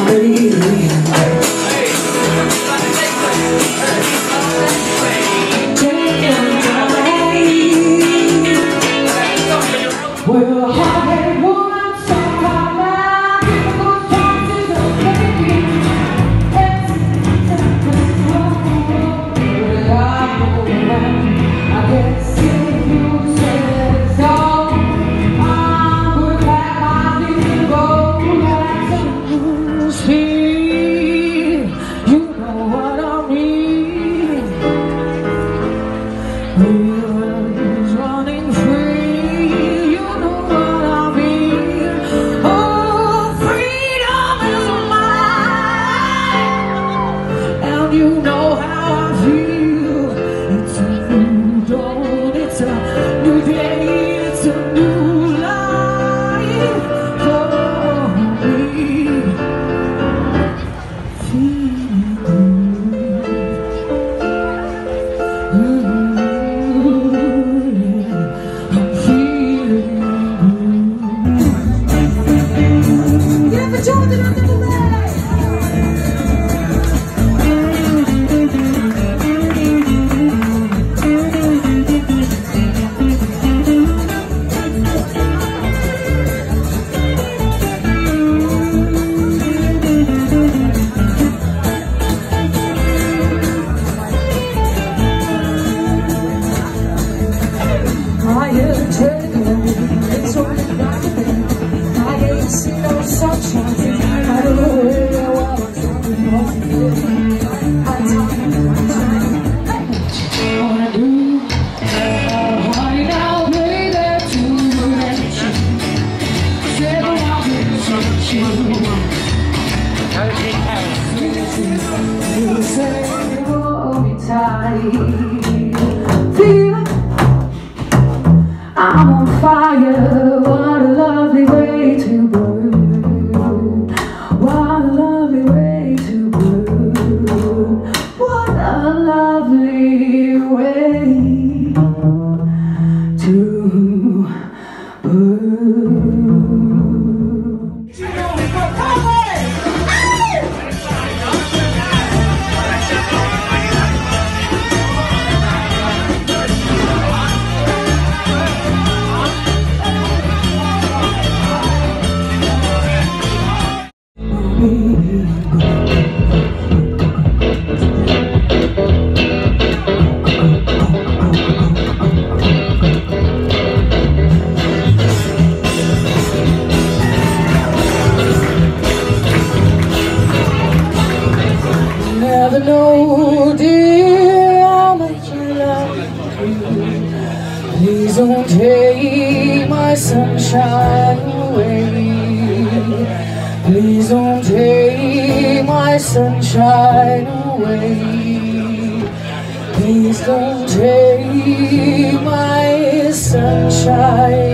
I'm on fire, what a lovely way to burn. What a lovely way to burn. What a lovely way to burn. Never know, dear, how much I love you. Please don't take my sunshine away. Please don't take my sunshine away. Please don't take my sunshine